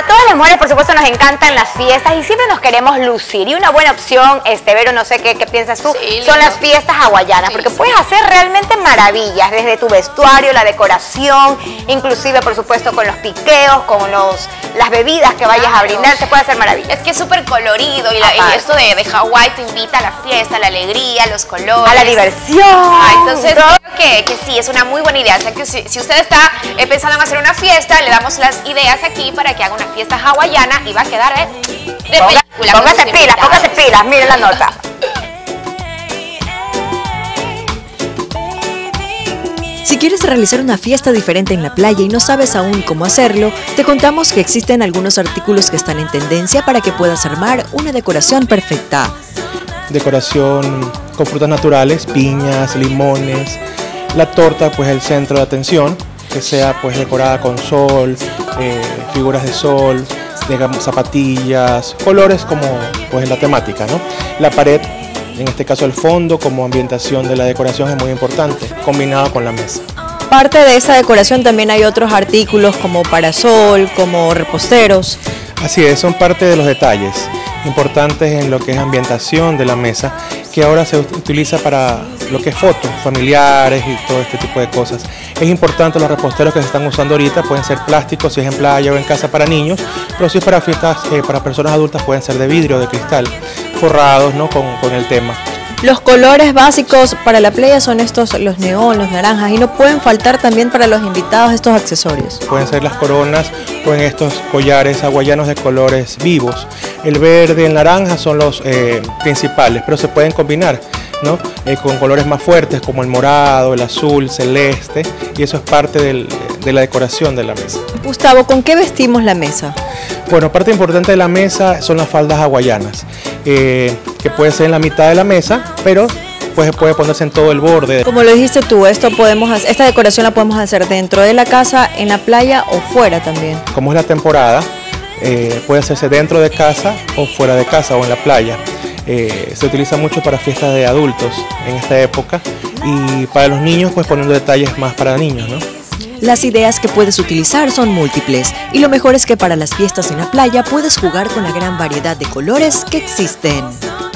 todas las mujeres, por supuesto, nos encantan las fiestas y siempre nos queremos lucir. Y una buena opción, Vero, no sé qué piensas tú, sí, son las fiestas hawaianas, porque puedes hacer realmente maravillas, desde tu vestuario, la decoración, inclusive, por supuesto, con los piqueos, con las bebidas que vayas a brindar, se puede hacer maravillas. Es que es súper colorido y esto de Hawái te invita a la fiesta, a la alegría, a los colores. A la diversión. Entonces creo que sí, es una muy buena idea. O sea que si usted está pensando en hacer una fiesta, le damos las ideas aquí para que haga una fiesta hawaiana y va a quedar de película. Póngase pilas, mire la nota. Si quieres realizar una fiesta diferente en la playa y no sabes aún cómo hacerlo, te contamos que existen algunos artículos que están en tendencia para que puedas armar una decoración perfecta. Decoración con frutas naturales, piñas, limones, la torta pues el centro de atención, que sea pues decorada con sol, figuras de sol, digamos zapatillas, colores como pues la temática, ¿no? La pared, en este caso el fondo como ambientación de la decoración es muy importante, combinado con la mesa. Parte de esa decoración también hay otros artículos como parasol, como reposteros. Así es, son parte de los detalles importantes en lo que es ambientación de la mesa, que ahora se utiliza para lo que es fotos familiares y todo este tipo de cosas. Es importante, los reposteros que se están usando ahorita pueden ser plásticos si es en playa o en casa para niños, pero si es para fiestas, para personas adultas pueden ser de vidrio o de cristal, forrados, ¿no? con el tema. Los colores básicos para la playa son estos, los neón, los naranjas, y no pueden faltar también para los invitados estos accesorios. Pueden ser las coronas o en estos collares hawaianos de colores vivos. El verde y el naranja son los principales, pero se pueden combinar, ¿no? Con colores más fuertes como el morado, el azul, celeste, y eso es parte de la decoración de la mesa. Gustavo, ¿con qué vestimos la mesa? Bueno, parte importante de la mesa son las faldas hawaianas, que puede ser en la mitad de la mesa, pero pues puede ponerse en todo el borde. Como lo dijiste tú, esta decoración la podemos hacer dentro de la casa, en la playa o fuera también. Como es la temporada, puede hacerse dentro de casa o fuera de casa o en la playa. Se utiliza mucho para fiestas de adultos en esta época y para los niños pues poniendo detalles más para niños, ¿no? Las ideas que puedes utilizar son múltiples y lo mejor es que para las fiestas en la playa puedes jugar con la gran variedad de colores que existen.